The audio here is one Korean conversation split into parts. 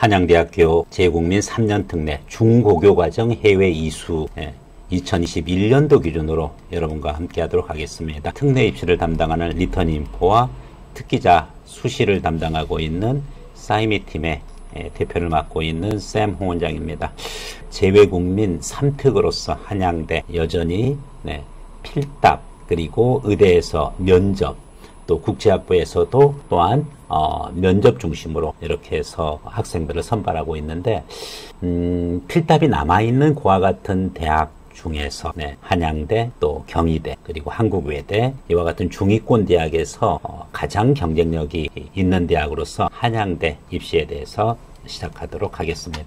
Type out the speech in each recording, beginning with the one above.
한양대학교 재국민 3년 특례 중고교 과정 해외 이수 2021년도 기준으로 여러분과 함께 하도록 하겠습니다. 특례 입시를 담당하는 리턴인포와 특기자 수시를 담당하고 있는 사이미 팀의 대표를 맡고 있는 샘 홍원장입니다. 재외국민 3특으로서 한양대 여전히 필답 그리고 의대에서 면접 또 국제학부에서도 또한 면접 중심으로 이렇게 해서 학생들을 선발하고 있는데 필답이 남아있는 그와 같은 대학 중에서 한양대 또 경희대 그리고 한국외대 이와 같은 중위권 대학에서 가장 경쟁력이 있는 대학으로서 한양대 입시에 대해서 시작하도록 하겠습니다.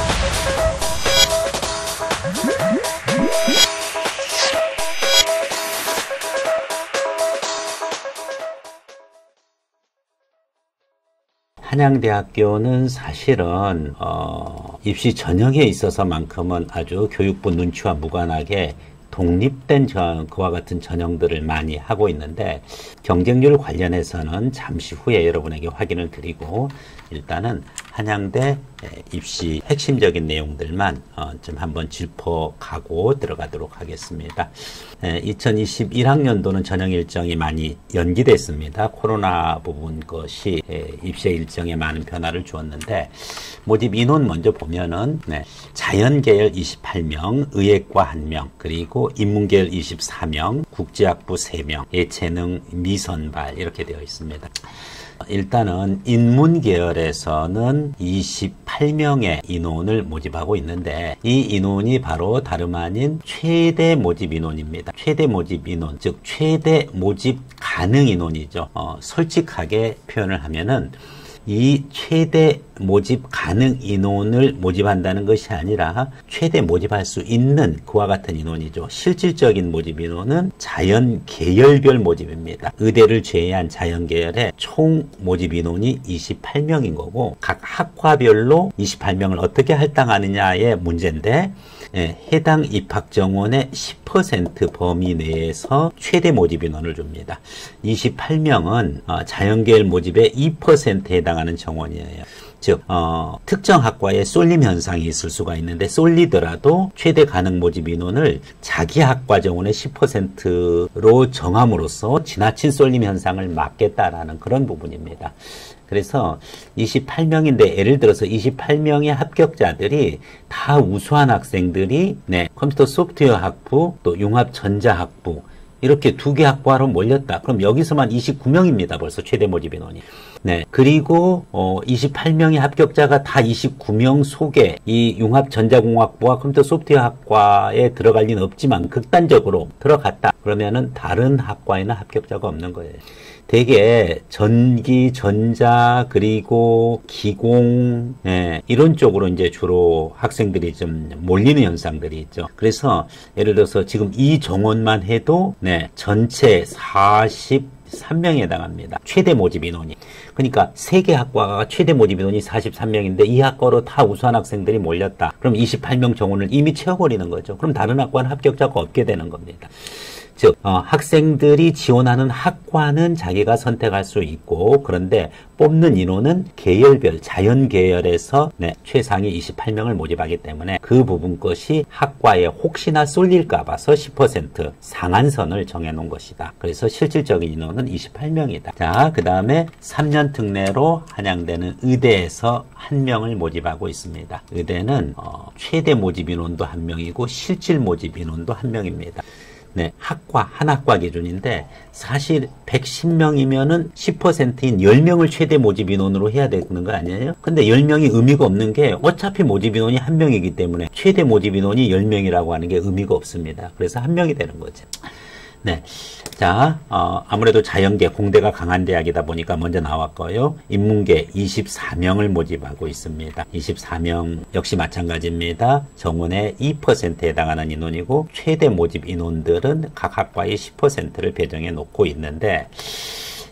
한양대학교는 사실은 입시 전형에 있어서만큼은 아주 교육부 눈치와 무관하게 독립된 그와 같은 전형들을 많이 하고 있는데 경쟁률 관련해서는 잠시 후에 여러분에게 확인을 드리고 일단은 한양대 입시 핵심적인 내용들만 좀 한번 짚어가고 들어가도록 하겠습니다. 2021학년도는 전형 일정이 많이 연기됐습니다. 코로나 부분 것이 입시 일정에 많은 변화를 주었는데 모집 인원 먼저 보면은 자연계열 28명, 의예과 1명, 그리고 인문계열 24명, 국제학부 3명, 예체능 미선발 이렇게 되어 있습니다. 일단은 인문계열에서는 28명의 인원을 모집하고 있는데 이 인원이 바로 다름 아닌 최대 모집 인원입니다. 최대 모집 인원, 즉 최대 모집 가능 인원이죠. 솔직하게 표현을 하면은 이 최대 모집 가능 인원을 모집한다는 것이 아니라 최대 모집할 수 있는 그와 같은 인원이죠. 실질적인 모집 인원은 자연 계열별 모집입니다. 의대를 제외한 자연 계열의 총 모집 인원이 28명인 거고 각 학과별로 28명을 어떻게 할당하느냐의 문제인데 해당 입학 정원의 10% 범위 내에서 최대 모집 인원을 줍니다. 28명은 자연계열 모집의 2%에 해당하는 정원이에요. 즉 특정 학과에 쏠림 현상이 있을 수가 있는데 쏠리더라도 최대 가능 모집 인원을 자기 학과 정원의 10%로 정함으로써 지나친 쏠림 현상을 막겠다라는 그런 부분입니다. 그래서 28명인데 예를 들어서 28명의 합격자들이 다 우수한 학생들이 컴퓨터 소프트웨어 학부 또 융합 전자 학부 이렇게 2개 학과로 몰렸다. 그럼 여기서만 29명입니다. 벌써 최대 모집 인원이. 그리고 28명의 합격자가 다 29명 속에 이 융합전자공학부와 컴퓨터 소프트웨어 학과에 들어갈 리는 없지만 극단적으로 들어갔다. 그러면은 다른 학과에는 합격자가 없는 거예요. 대개 전기, 전자, 그리고 기공, 이런 쪽으로 이제 주로 학생들이 좀 몰리는 현상들이 있죠. 그래서 예를 들어서 지금 이 정원만 해도 전체 43명에 해당합니다. 최대 모집 인원이. 그러니까 3개 학과가 최대 모집 인원이 43명인데 이 학과로 다 우수한 학생들이 몰렸다. 그럼 28명 정원을 이미 채워버리는 거죠. 그럼 다른 학과는 합격자가 없게 되는 겁니다. 즉 학생들이 지원하는 학과는 자기가 선택할 수 있고 그런데 뽑는 인원은 계열별 자연 계열에서 최상위 28명을 모집하기 때문에 그 부분 것이 학과에 혹시나 쏠릴까 봐서 10% 상한선을 정해놓은 것이다. 그래서 실질적인 인원은 28명이다. 자, 그 다음에 3년 특례로 한양대는 의대에서 1명을 모집하고 있습니다. 의대는 최대 모집 인원도 1명이고 실질 모집 인원도 1명입니다. 한 학과 기준인데 사실 110명이면은 10%인 10명을 최대 모집 인원으로 해야 되는 거 아니에요? 근데 10명이 의미가 없는 게 어차피 모집 인원이 1명이기 때문에 최대 모집 인원이 10명이라고 하는 게 의미가 없습니다. 그래서 1명이 되는 거죠. 자, 아무래도 자연계, 공대가 강한 대학이다 보니까 먼저 나왔고요. 인문계 24명을 모집하고 있습니다. 24명 역시 마찬가지입니다. 정원의 2%에 해당하는 인원이고 최대 모집 인원들은 각 학과의 10%를 배정해 놓고 있는데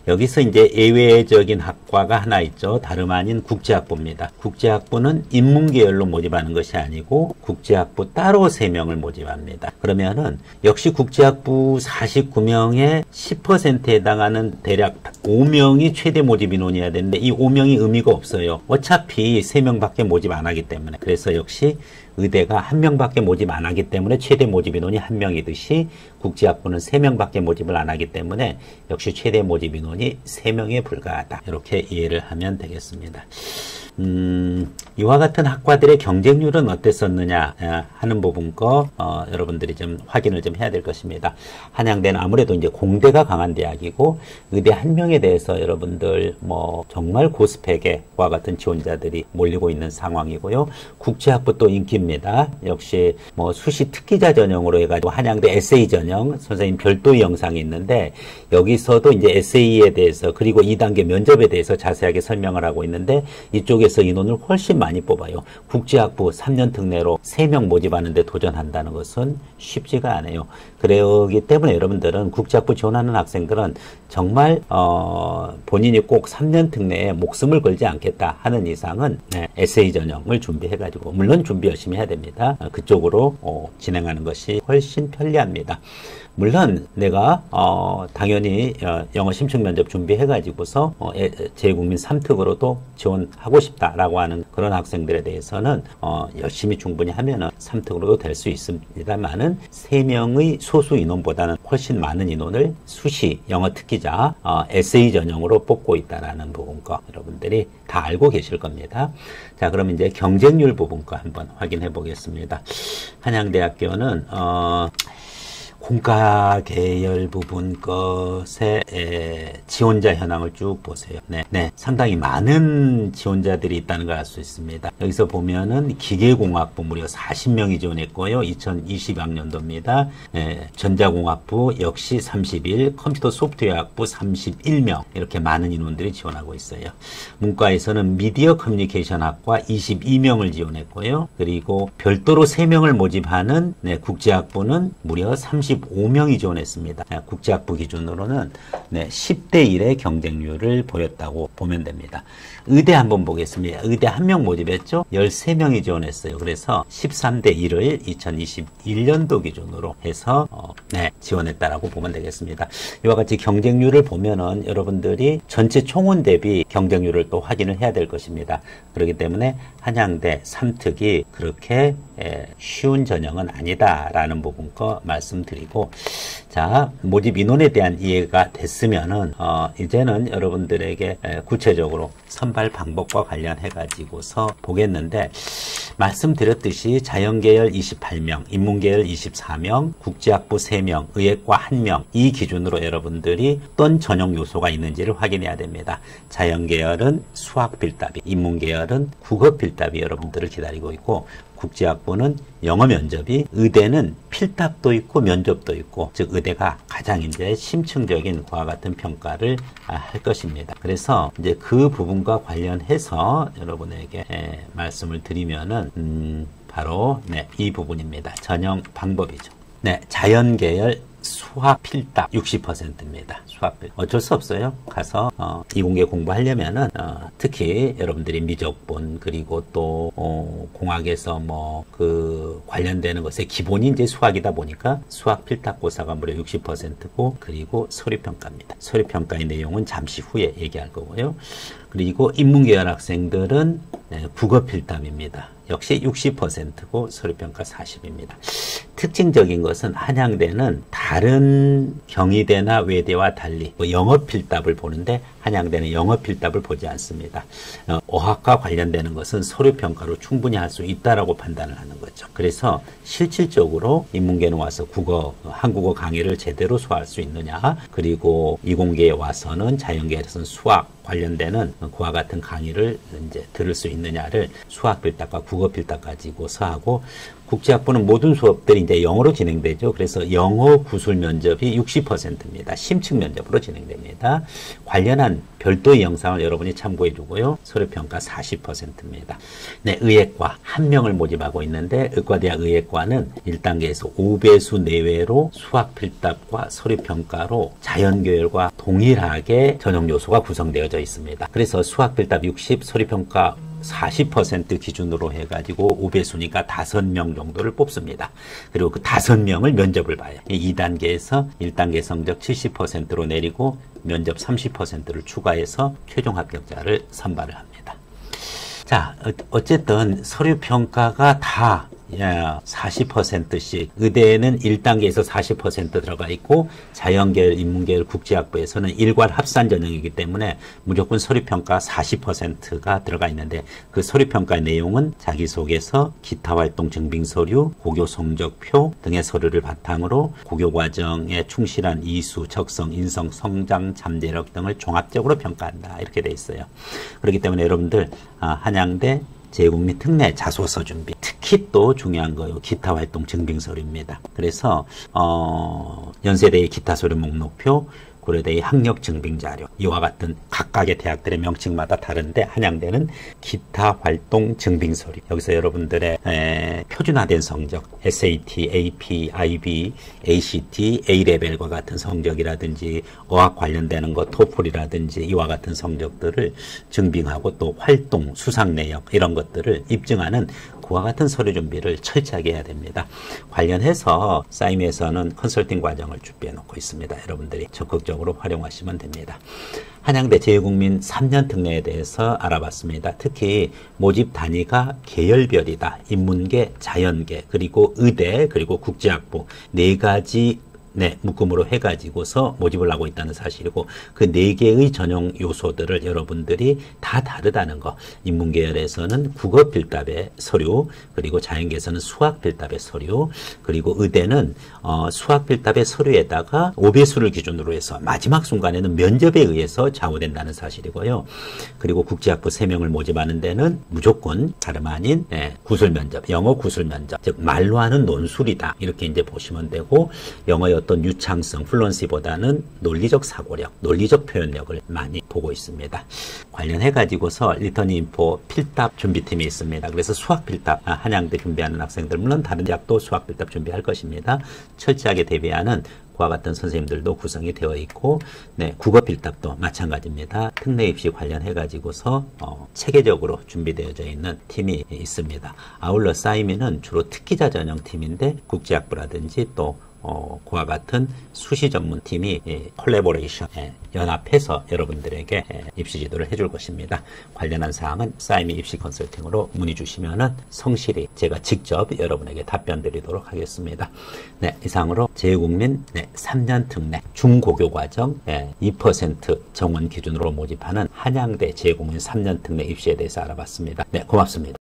여기서 이제 예외적인 학과가 하나 있죠. 다름 아닌 국제학부입니다. 국제학부는 인문계열로 모집하는 것이 아니고 국제학부 따로 3명을 모집합니다. 그러면은 역시 국제학부 49명의 10%에 해당하는 대략 5명이 최대 모집 인원이어야 되는데 이 5명이 의미가 없어요. 어차피 3명밖에 모집 안 하기 때문에. 그래서 역시 의대가 1명밖에 모집 안 하기 때문에 최대 모집 인원이 1명이듯이 국제학부는 3명밖에 모집을 안 하기 때문에 역시 최대 모집 인원이 3명에 불과하다. 이렇게 이해를 하면 되겠습니다. 이와 같은 학과들의 경쟁률은 어땠었느냐 하는 부분 여러분들이 좀 확인을 좀 해야 될 것입니다. 한양대는 아무래도 이제 공대가 강한 대학이고 의대 1명에 대해서 여러분들 뭐 정말 고스펙의 과 같은 지원자들이 몰리고 있는 상황이고요. 국제학부 또 인기입니다. 역시 뭐 수시 특기자 전형으로 해가지고 한양대 에세이 전형 선생님 별도의 영상이 있는데 여기서도 이제 에세이에 대해서 그리고 2단계 면접에 대해서 자세하게 설명을 하고 있는데 이쪽에서 인원을 훨씬 많이 뽑아요. 국제학부 3년 특례로 3명 모집하는데 도전한다는 것은 쉽지가 않아요. 그렇기 때문에 여러분들은 국제학부 지원하는 학생들은 정말 본인이 꼭 3년 특례에 목숨을 걸지 않겠다 하는 이상은 에세이 전형을 준비해가지고 물론 준비 열심히 해야 됩니다. 그쪽으로 진행하는 것이 훨씬 편리합니다. 물론 내가 당연히 영어 심층 면접 준비해가지고서 재외국민 3특으로도 지원하고 싶다라고 하는 그런 학생들에 대해서는 열심히 충분히 하면은 3특으로도 될 수 있습니다만은 3명의 소수 인원보다는 훨씬 많은 인원을 수시 영어 특기자 에세이 전형으로 뽑고 있다라는 부분 거 여러분들이 다 알고 계실 겁니다. 자, 그럼 이제 경쟁률 부분 거 한번 확인해 보겠습니다. 한양대학교는 공과 계열 부분 것의 지원자 현황을 쭉 보세요. 네, 상당히 많은 지원자들이 있다는 걸 알 수 있습니다. 여기서 보면은 기계공학부 무려 40명이 지원했고요. 2020학년도입니다. 전자공학부 역시 31, 컴퓨터 소프트웨어학부 31명 이렇게 많은 인원들이 지원하고 있어요. 문과에서는 미디어 커뮤니케이션학과 22명을 지원했고요. 그리고 별도로 3명을 모집하는 국제학부는 무려 35명이 지원했습니다. 국제학부 기준으로는 10대 1의 경쟁률을 보였다고 보면 됩니다. 의대 한번 보겠습니다. 의대 1명 모집했죠? 13명이 지원했어요. 그래서 13대 1을 2021년도 기준으로 해서 지원했다라고 보면 되겠습니다. 이와 같이 경쟁률을 보면은 여러분들이 전체 총원 대비 경쟁률을 또 확인을 해야 될 것입니다. 그렇기 때문에 한양대 3특이 그렇게 쉬운 전형은 아니다라는 부분 거 말씀드리고, 자, 모집 인원에 대한 이해가 됐으면은 이제는 여러분들에게 구체적으로 선발 방법과 관련해 가지고서 보겠는데, 말씀드렸듯이 자연계열 28명, 인문계열 24명, 국제학부 3명, 의예과 1명 이 기준으로 여러분들이 어떤 전형 요소가 있는지를 확인해야 됩니다. 자연계열은 수학 필답이, 인문계열은 국어 필답이 여러분들을 기다리고 있고, 국제학부는 영어 면접이, 의대는 필답도 있고 면접도 있고, 즉 의대가 가장 이제 심층적인 그와 같은 평가를 할 것입니다. 그래서 이제 그 부분과 관련해서 여러분에게 말씀을 드리면은 바로 이 부분입니다. 전형 방법이죠. 자연계열 수학 필답 60%입니다. 수학 필답. 어쩔 수 없어요. 가서 이공계 공부하려면은 특히 여러분들이 미적분 그리고 또 공학에서 뭐 그 관련되는 것에 기본이 이제 수학이다 보니까 수학 필답고사가 무려 60%고, 그리고 서류평가입니다. 서류평가의 내용은 잠시 후에 얘기할 거고요. 그리고 인문계열 학생들은 국어 필답입니다. 역시 60%고 서류평가 40입니다. 특징적인 것은 한양대는 다른 경희대나 외대와 달리 영어 필답을 보는데 한양대는 영어 필답을 보지 않습니다. 어학과 관련되는 것은 서류평가로 충분히 할 수 있다라고 판단을 하는 거죠. 그래서 실질적으로 인문계는 와서 한국어 강의를 제대로 소화할 수 있느냐, 그리고 이공계에 와서는 자연계에서는 수학 관련되는 그와 같은 강의를 이제 들을 수 있느냐를 수학 필답과 국어 필답 가지고서 하고, 국제학부는 모든 수업들이 이제 영어로 진행되죠. 그래서 영어 구술 면접이 60%입니다. 심층 면접으로 진행됩니다. 관련한 별도의 영상을 여러분이 참고해 주고요. 서류평가 40%입니다. 네, 의예과 1명을 모집하고 있는데 의과대학 의예과는 1단계에서 5배수 내외로 수학 필답과 서류평가로 자연계열과 동일하게 전형 요소가 구성되어져 있습니다. 그래서 수학 필답 60, 서류평가 40% 기준으로 해가지고 5배수니까 5명 정도를 뽑습니다. 그리고 그 5명을 면접을 봐요. 2단계에서 1단계 성적 70%로 내리고 면접 30%를 추가해서 최종 합격자를 선발을 합니다. 자, 어쨌든 서류평가가 다 40%씩 의대에는 1단계에서 40% 들어가 있고 자연계열, 인문계열, 국제학부에서는 일괄 합산 전형이기 때문에 무조건 서류평가 40%가 들어가 있는데 그 서류평가의 내용은 자기소개서, 기타활동 증빙서류, 고교 성적표 등의 서류를 바탕으로 고교과정에 충실한 이수, 적성, 인성, 성장, 잠재력 등을 종합적으로 평가한다. 이렇게 돼 있어요. 그렇기 때문에 여러분들 한양대 재국민 특례 자소서 준비, 특히 또 중요한 거요. 기타 활동 증빙서류입니다. 그래서 연세대의 기타 서류 목록표, 고려대의 학력 증빙 자료, 이와 같은 각각의 대학들의 명칭마다 다른데 한양대는 기타 활동 증빙 서류. 여기서 여러분들의 표준화된 성적, SAT, AP, IB, ACT, A레벨과 같은 성적이라든지 어학 관련되는 것, 토플이라든지 이와 같은 성적들을 증빙하고 또 활동, 수상 내역 이런 것들을 입증하는 그와 같은 서류 준비를 철저하게 해야 됩니다. 관련해서 싸임에서는 컨설팅 과정을 준비해 놓고 있습니다. 여러분들이 적극적으로 활용하시면 됩니다. 한양대 재외국민 3년 특례에 대해서 알아봤습니다. 특히 모집 단위가 계열별이다. 인문계, 자연계, 그리고 의대, 그리고 국제학부 4가지 묶음으로 해가지고서 모집을 하고 있다는 사실이고 그 4개의 전형 요소들을 여러분들이 다 다르다는 거. 인문계열에서는 국어 필답의 서류, 그리고 자연계에서는 수학 필답의 서류, 그리고 의대는 수학 필답의 서류에다가 5배수를 기준으로 해서 마지막 순간에는 면접에 의해서 좌우된다는 사실이고요. 그리고 국제학부 3명을 모집하는 데는 무조건 다름 아닌 구술 면접, 영어 구술 면접, 즉 말로 하는 논술이다. 이렇게 이제 보시면 되고 영어의 어떤 유창성, 플루언시보다는 논리적 사고력, 논리적 표현력을 많이 보고 있습니다. 관련해 가지고서 리터닝 인포 필답 준비팀이 있습니다. 그래서 수학 필답 한양대 준비하는 학생들, 물론 다른 대학도 수학 필답 준비할 것입니다. 철저하게 대비하는 그와 같은 선생님들도 구성이 되어 있고, 국어 필답도 마찬가지입니다. 특례 입시 관련해 가지고서 체계적으로 준비되어져 있는 팀이 있습니다. 아울러 싸이미는 주로 특기자 전형 팀인데 국제학부라든지 또 그와 같은 수시 전문팀이 콜라보레이션, 연합해서 여러분들에게 입시 지도를 해줄 것입니다. 관련한 사항은 싸이미 입시 컨설팅으로 문의 주시면은 성실히 제가 직접 여러분에게 답변 드리도록 하겠습니다. 네, 이상으로 재외국민 3년 특례 중고교 과정 2% 정원 기준으로 모집하는 한양대 재외국민 3년 특례 입시에 대해서 알아봤습니다. 네, 고맙습니다.